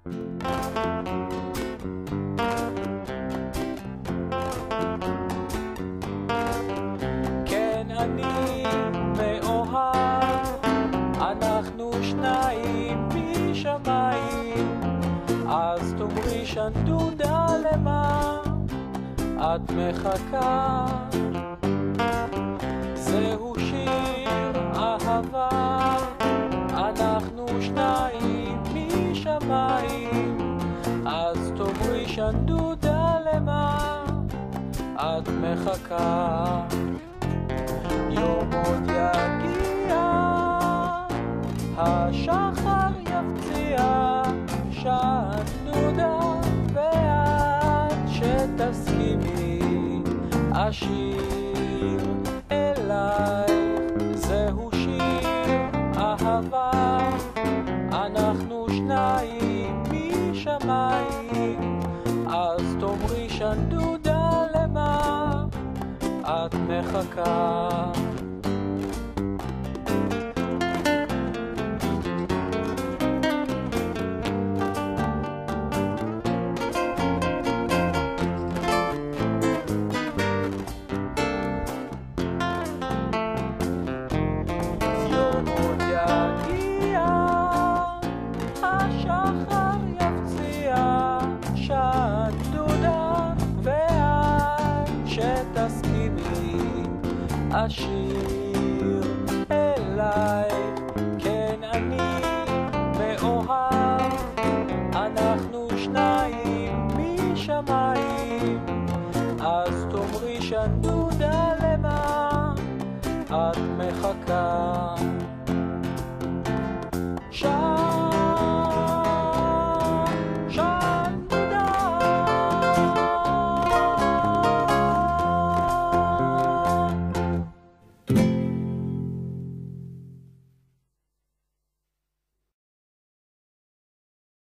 כן אני מאוהב, אנחנו שניים משמיים, אז תאמרי שנדודה למה את מחכה. זהו שיר אהבה, אנחנו שניים משמיים, אז תאמרי שנדודה למה את מחכה. יום עוד יגיע, השחר יפציע, שנדודה, ועד שתסכימי אשיר אלייך. זהו שיר אהבה, אנחנו שניים משמיים, אז תאמרי שנדודה למה את מחכה. השחר יפציע, שנדודה, ועד שתסכימי אשיר אלייך. כן אני מאוהב, אנחנו שניים משמיים, אז תאמרי שנדודה למה את מחכה.